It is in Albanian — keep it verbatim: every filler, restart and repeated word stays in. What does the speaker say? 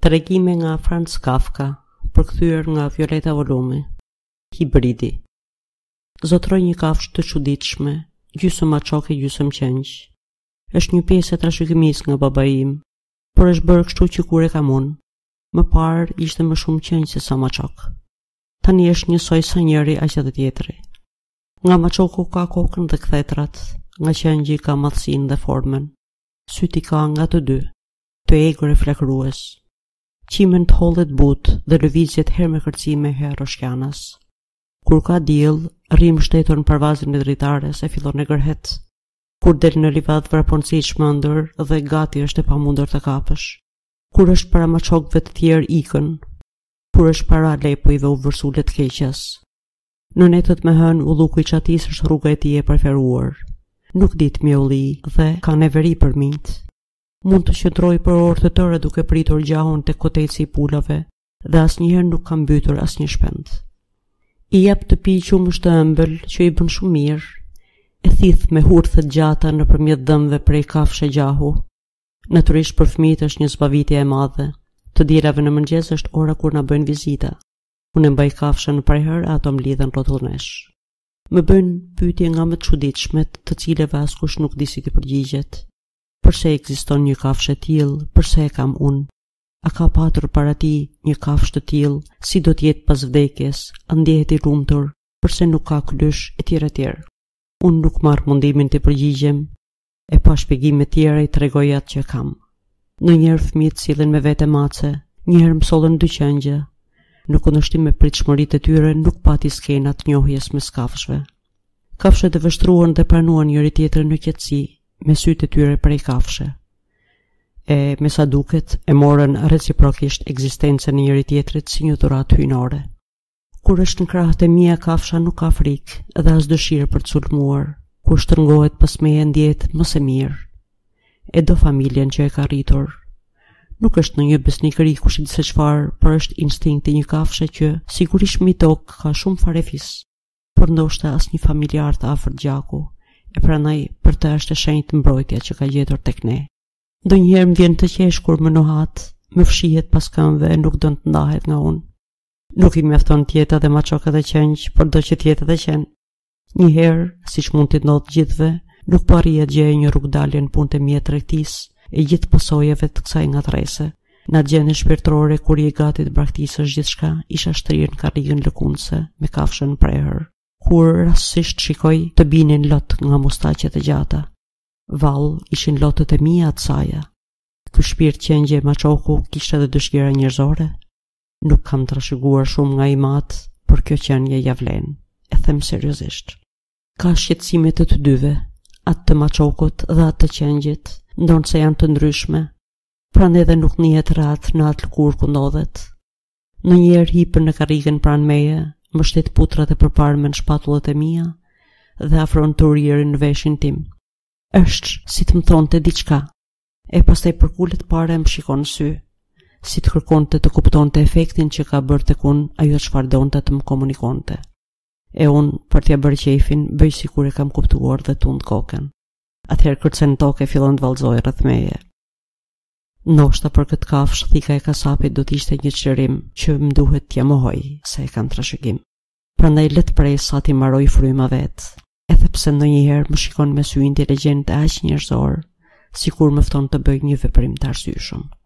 Tregime nga Franz Kafka, përkthyer nga Violeta Volumi. Hibridi. Zotroj një kafshë të çuditshme, gjysmë maçoke, gjysmë qenj. Është një pjesë e trashëgimisë nga baba im, por është bërë kështu që kur e kam unë, më parë ishte më shumë qenj se sa maçok. Tani është njësoj sa njëri aq edhe tjetri. Nga maçoku ka kokën dhe kthetrat, nga qengji ka madhsinë dhe formën. Syti ka nga të dy, të egur e flakërues. Qimen të hollet butë dhe lëvizjet her me kërcime her roshkjanas. Kur ka diell, rrim shtetur në parvazin e dritares e fillon e gërhet. Kur del në livat vrapon si çmendër dhe gati është e pamundur të kapësh. Kur është para maçokëve të tjerë ikën. Kur është para lepujve u vërsulet keqes. Në netët me hën ulluku i çatis është rruga e tij e preferuar. Nuk dit mjolli dhe ka neveri për mint. Mund të qëndroj për orë të tëre duke pritur gjahun të koteci i pulave dhe asnjëherë nuk kam mbytur asnjë shpend. I jap të pi qumësht të ëmbël që i bën shumë mirë, e thith me hurthët gjata nëpërmjet dhëmbëve prej kafshë gjahu. Natyrisht për fëmijët është një zbavitje e madhe. Të dielave në mëngjes është ora kur na bëjnë vizita. Unë mbaj kafshën në prehër, ato mlidhen rrotullnesh. Më bën pyetje nga më të çuditshmet, të cilave askush nuk di si të përgjigjet. Përse ekziston një kafshë e tillë, përse e kam unë? A ka patur para ti një kafshë të tillë, si do të jetë pas vdekjes, a ndjehet i lumtur, përse nuk ka klysh e tjerë e tjerë. Unë nuk marr mundimin të përgjigjem, e pa shpjegime tjera i tregoj atë që kam. Ndonjëherë fëmijët sillen me vete mace, njëherë më sollën dy qengje. Në kundërshtim me pritshmëritë e tyre nuk pati skenat njohjes mes kafshëve. Kafshët e vështruan dhe pranuan njëri tjetrin në qetësi, me sytë e tyre prej kafshë. E me sa duket e morën reciprokisht ekzistencën e njëri tjetrit si një dhuratë hyjnore. Kur është në krahët e mia kafsha nuk ka frikë dhe as dëshirë për të sulmuar. Kur shtrëngohet pas meje ndjehet më së miri. E do familjen që e ka rritur. Nuk është në një besnikëri kush e di se çfarë, por është instinkti një kafshë që sigurisht mi tokë ka shumë farefis, por ndoshta asnjë familjar të afërt gjaku. E pranaj për të është e shenjtë mbrojtja që ka gjetur tek ne. Ndonjëherë më vjen të qesh kur më nohat, më fshihet pas këmbëve e nuk don të ndahet nga unë. Nuk i mjafton të jetë edhe maçok edhe qenj, por do që të jetë edhe qen. Një herë, siç mund të ndodhë gjithëve, nuk po arrija të gjej një rrugdalje në punët e mia tregtisë e gjithë pasojave të kësaj ngathrese. Në atë gjendje shpirtërore kur i gati të braktisësh gjithçka, isha shtrirë në karrigën lëkundse me kafshën në prehër. Kur rastësisht shikoj të binin lot nga mustaqet e gjata. Vallë ishin lotët e mia të saja. Ky shpirt qengje maçoku kishte edhe dëshira njerëzore. Nuk kam trashëguar shumë nga i mat, por kjo qenie ja vlen. E them seriozisht. Ka shqetësime të të dyve, atë të maçokut dhe atë të qengjit, ndonë se janë të ndryshme. Pranë edhe nuk njihet rahat në atë lëkurë ku ndodhet. Ndonjëherë hipën në karrigën pranë meje, më shtet putrat e përparme në shpatullat e mia dhe afron të uririn në veshin tim. Është si të më thonte diçka, e pastaj përkulet para e më shikon në sy, si të kërkonte të kuptonte efektin që ka bërë tek unë ajo çfarë donte të më komunikonte. E unë, për t'ja bërë qefin, bëj sikur e kam kuptuar dhe tund kokën. Atëherë kërcen tokë e fillon të vallëzoj rreth meje. Ndoshta për këtë kafshë thika e kasapit do të ishte një çlirim që më duhet t'ja mohoj se e kam trashëgim. Prandaj le të pres sa ti mbaroj fryma vet, edhe pse ndonjëherë më shikon me sy inteligjent e aq njerëzor, sikur më fton të bëj një veprim të arsyeshëm.